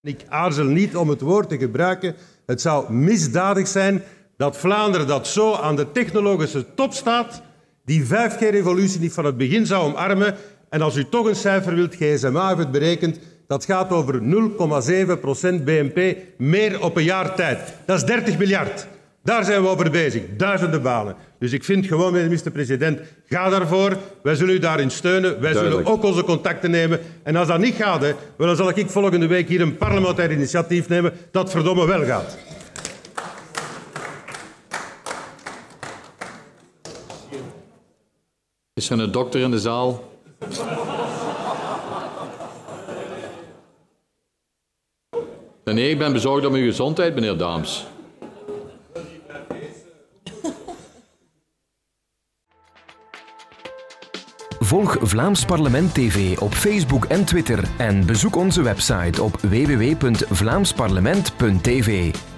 Ik aarzel niet om het woord te gebruiken. Het zou misdadig zijn dat Vlaanderen dat zo aan de technologische top staat, die 5G-revolutie niet van het begin zou omarmen. En als u toch een cijfer wilt, GSMA heeft het berekend, dat gaat over 0,7% BNP meer op een jaar tijd. Dat is 30 miljard. Daar zijn we over bezig. Duizenden banen. Dus ik vind gewoon, minister-president, ga daarvoor. Wij zullen u daarin steunen. Wij zullen ook onze contacten nemen. En als dat niet gaat, dan zal ik volgende week hier een parlementair initiatief nemen dat verdomme wel gaat. Is er een dokter in de zaal? Nee, ik ben bezorgd om uw gezondheid, meneer Daams. Volg Vlaams Parlement TV op Facebook en Twitter en bezoek onze website op www.vlaamsparlement.tv.